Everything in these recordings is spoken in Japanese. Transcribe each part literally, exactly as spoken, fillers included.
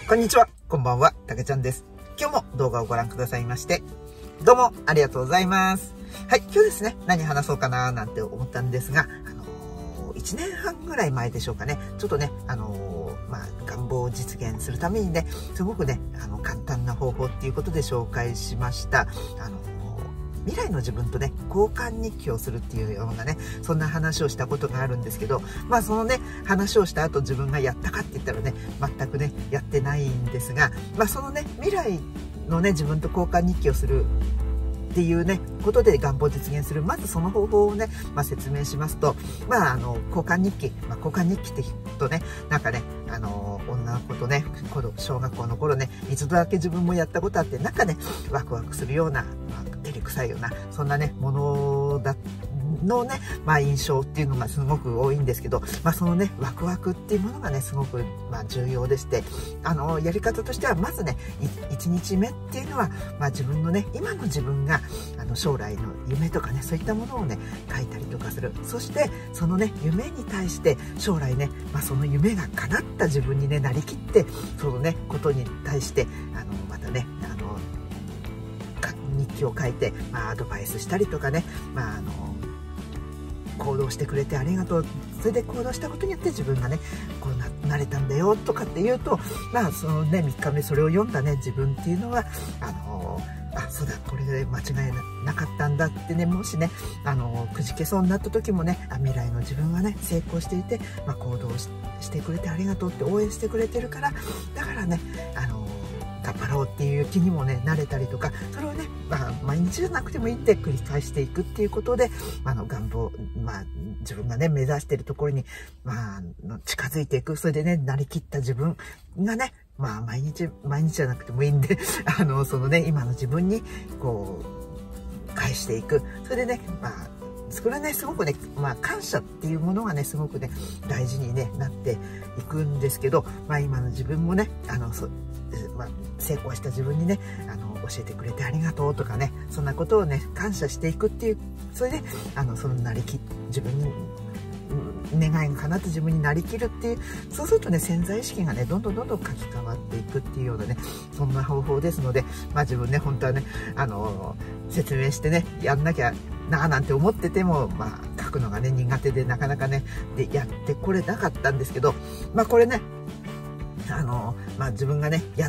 こんにちは、こんばんは、たけちゃんです。今日も動画をご覧くださいまして、どうもありがとうございます。はい、今日ですね、何話そうかななんて思ったんですが、あのー、いちねんはんぐらい前でしょうかね、ちょっとね、あのー、まあ、願望を実現するためにね、すごくね、あの、簡単な方法っていうことで紹介しました。あの未来の自分とね、交換日記をするっていうようなね、そんな話をしたことがあるんですけど、まあそのね、話をした後自分がやったかって言ったらね、全くね、やってないんですが、まあそのね、未来のね、自分と交換日記をするっていうね、ことで願望を実現する。まずその方法をね、まあ説明しますと、まああの、交換日記、まあ交換日記って聞くとね、なんかね、あの、女の子とね、小学校の頃ね、一度だけ自分もやったことあって、なんかね、ワクワクするような、まあ照れくさいような、そんなね、ものだのね、まあ印象っていうのがすごく多いんですけど、まあそのね、ワクワクっていうものがね、すごくまあ重要でして、あの、やり方としては、まずね、いちにちめっていうのは、まあ自分のね、今の自分が、あの、将来の夢とかね、そういったものをね、書いたりとかする。そして、そのね、夢に対して、将来ね、まあその夢が叶った自分にね、なりきって、そのね、ことに対して、あの、またね、あの、日記を書いて、まあアドバイスしたりとかね、まああの、行動してくれてありがとう。それで行動したことによって自分がね、こう な, なれたんだよとかっていうと、まあそのね、みっかめそれを読んだね、自分っていうのは、あのー、あ、そうだ、これで間違いなかったんだってね、もしね、あのー、くじけそうになった時もね、あ、未来の自分はね、成功していて、まあ行動 し, してくれてありがとうって応援してくれてるから、だからね、あのー頑張ろうっていう気にもね、慣れたりとか、それをね、まあ、毎日じゃなくてもいいって繰り返していくっていうことで、あの、願望、まあ、自分がね、目指しているところに、まあ、近づいていく。それでね、なりきった自分がね、まあ、毎日、毎日じゃなくてもいいんで、あの、そのね、今の自分に、こう、返していく。それでね、まあ、それはね、すごくね、まあ、感謝っていうものがね、すごくね、大事に、ね、なっていくんですけど、まあ、今の自分もね、あの、そまあ、成功した自分にね、あの、教えてくれてありがとうとかね、そんなことをね、感謝していくっていう、それで、あの、そのなりき、自分に、願いが叶って自分になりきるっていう、そうするとね、潜在意識がね、どんどんどんどん書き換わっていくっていうようなね、そんな方法ですので、まあ自分ね、本当はね、あの、説明してね、やんなきゃなあなんて思ってても、まあ書くのがね、苦手でなかなかね、で、やってこれなかったんですけど、まあこれね、あの、まあ、自分がね、やって、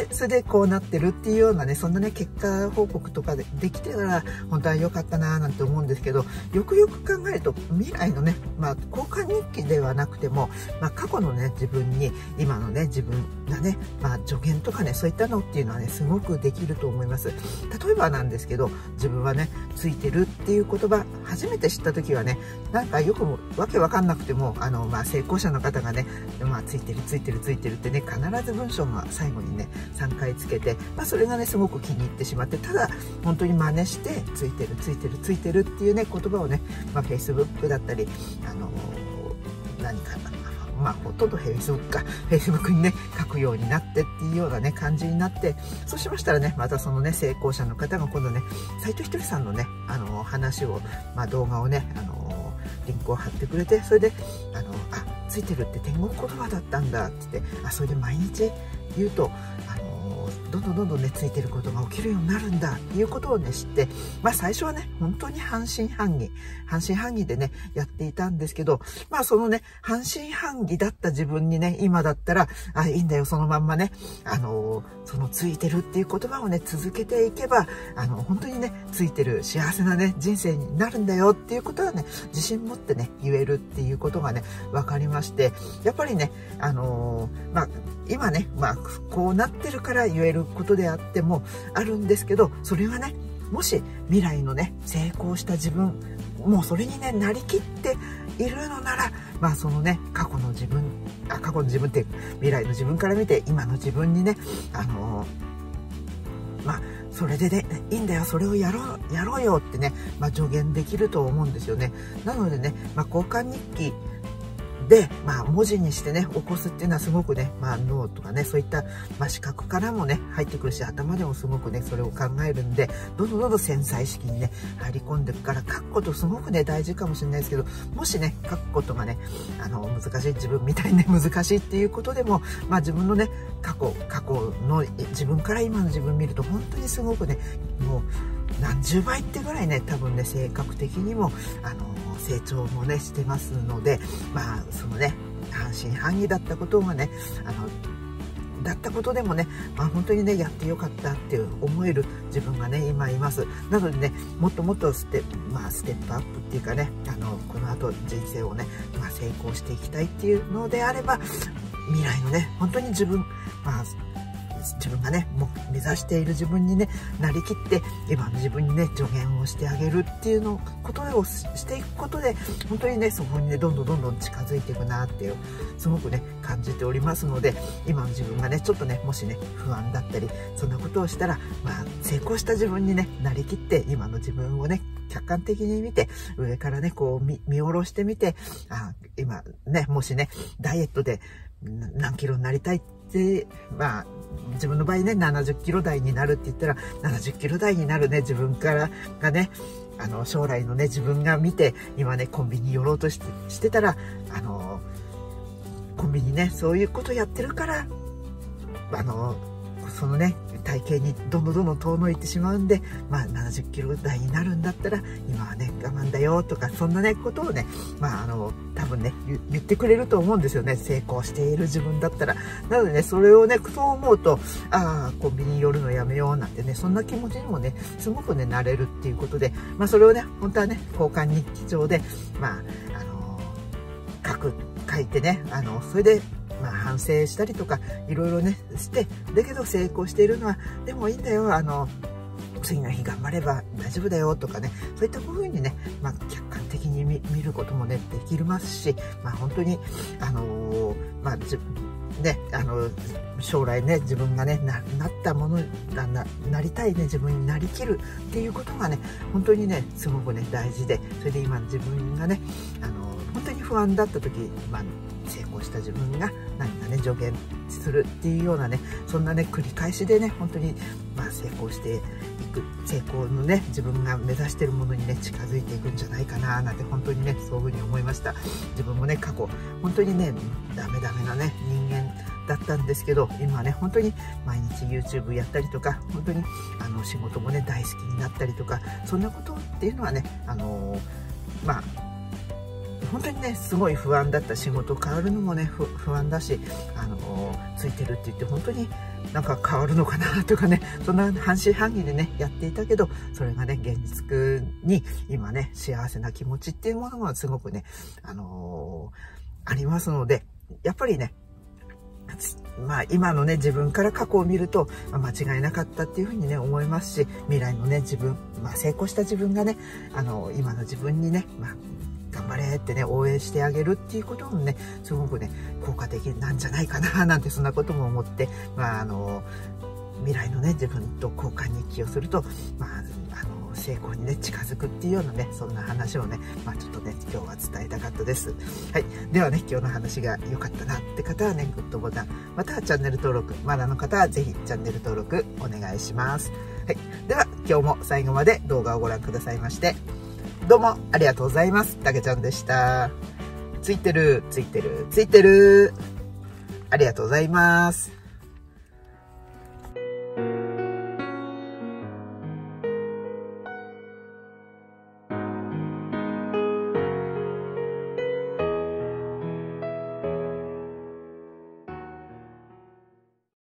それでこうなってるっていうようなね、そんなね、結果報告とかでできてたら、本当は良かったなぁなんて思うんですけど、よくよく考えると、未来のね、まあ、交換日記ではなくても、まあ、過去のね、自分に、今のね、自分がね、まあ、助言とかね、そういったのっていうのはね、すごくできると思います。例えばなんですけど、自分はね、ついてるっていう言葉、初めて知った時はね、なんかよくも、わけわかんなくても、あの、まあ、成功者の方がね、まあ、ついてる、ついてる、ついてるってね、必ず文章が最後にねさんかいつけて、まあ、それがねすごく気に入ってしまって、ただ本当に真似してついてるついてるついてるっていうね言葉をね、まあ、Facebook だったり、あのー、何かな、まあほとんど Facebook か Facebook にね書くようになってっていうようなね感じになって、そうしましたらね、またそのね成功者の方が今度ね斉藤ひとりさんのね、あのー、話を、まあ、動画をね、あのー、リンクを貼ってくれて、それであのー、あついてるって天国言葉だったんだって言って、あ、それで毎日言うと、あのー、どんどんどんどんねついてることが起きるようになるんだっていうことをね知って、まあ最初はね本当に半信半疑半信半疑でねやっていたんですけど、まあそのね半信半疑だった自分にね、今だったらあいいんだよ、そのまんまね、あのー、そのついてるっていう言葉をね続けていけば、あの本当にねついてる幸せなね人生になるんだよっていうことはね、自信持ってね言えるっていうことがね分かりまして、やっぱりね、あのー、まあ今ね、まあこうなってるから言えることであってもあるんですけど、それはね、もし未来のね成功した自分、もうそれにねなりきっているのなら、まあそのね過去の自分、あ過去の自分って未来の自分から見て今の自分にね、あのー、まあそれでねいいんだよ、それをやろうやろうよってね、まあ、助言できると思うんですよね。なのでね、まあ、交換日記で、まあ、文字にしてね、起こすっていうのはすごくね、まあ、脳とかね、そういった、まあ、視覚からもね、入ってくるし、頭でもすごくね、それを考えるんで、どんどんどんどん潜在意識にね、入り込んでいくから、書くことすごくね、大事かもしれないですけど、もしね、書くことがね、あの、難しい、自分みたいにね、難しいっていうことでも、まあ、自分のね、過去、過去の自分から今の自分見ると、本当にすごくね、もう、何十倍ってぐらいね、多分ね、性格的にも、あの、成長もね、してますので、まあ、そのね、半信半疑だったことがね、あの、だったことでもね、まあ、本当にね、やってよかったっていう思える自分がね、今います。なのでね、もっともっとステップ、まあ、ステップアップっていうかね、あの、この後人生をね、まあ、成功していきたいっていうのであれば、未来のね、本当に自分、まあ、自分がね、もう目指している自分にね、なりきって、今の自分にね、助言をしてあげるっていうのことをしていくことで、本当にね、そこにね、どんどんどんどん近づいていくなっていう、すごくね、感じておりますので、今の自分がね、ちょっとね、もしね、不安だったり、そんなことをしたら、まあ、成功した自分にね、なりきって、今の自分をね、客観的に見て、上からね、こう見、見下ろしてみて、あ、今ね、もしね、ダイエットで何キロになりたいって、まあ、自分の場合ね、ななじゅっキロ台になるって言ったら、ななじゅっキロ台になるね、自分からがね、あの、将来のね、自分が見て、今ね、コンビニ寄ろうとして、してたら、あの、コンビニね、そういうことやってるから、あの、そのね、体型にどんどんどんどん遠のいてしまうんで、まあ、ななじゅっキロ台になるんだったら、今はね、我慢だよとか、そんなね、ことをね、まあ、あの、多分ね、言ってくれると思うんですよね。成功している自分だったら。なのでね、それをね、そう思うと、ああ、コンビニ寄るのやめようなんてね、そんな気持ちにもね、すごくね、なれるっていうことで、まあ、それをね、本当はね、交換日記帳で、まあ、あの、書く、書いてね、あの、それで、まあ、反省したりとかいろいろねしてだけど成功しているのはでもいいんだよ、あの次の日頑張れば大丈夫だよとかね、そういったふうにね、まあ、客観的に 見, 見ることもねできますし、まあ、本当にあのー、まあじね、あの将来ね自分がね な, なったものな な, なりたいね自分になりきるっていうことがね本当にねすごくね大事で、それで今自分がねあの本当に不安だった時、まあ、成功した自分が何かね助言するっていうようなねそんなね繰り返しでね本当に、まあ、成功していく成功のね自分が目指しているものにね近づいていくんじゃないかななんて本当にねそういうふうに思いました。自分もね過去本当にねダメダメなね人間だったんですけど、今はね本当に毎日 YouTube やったりとか本当にあの仕事もね大好きになったりとか、そんなことっていうのはねあのー、まあ本当にねすごい不安だった。仕事変わるのもね不安だし、あのー、ついてるって言って本当になんか変わるのかなとかね、そんな半信半疑でねやっていたけど、それがね現実に今ね幸せな気持ちっていうものがすごくねあのー、ありますので、やっぱりねまあ今のね自分から過去を見ると、まあ、間違いなかったっていうふうにね思いますし、未来のね自分、まあ、成功した自分がねあの今の自分にね、まあ、頑張れってね応援してあげるっていうこともねすごくね効果的なんじゃないかななんてそんなことも思って、まああの未来のね自分と交換日記をすると、まあ、あの成功にね近づくっていうようなねそんな話をね、まあ、ちょっとね今日は伝えたかったです。はい、ではね今日の話が良かったなって方はねグッドボタンまたはチャンネル登録、まだの方はぜひチャンネル登録お願いします。はい、では今日も最後まで動画をご覧くださいましてどうもありがとうございます。たけちゃんでした。ついてるついてるついてるありがとうございます。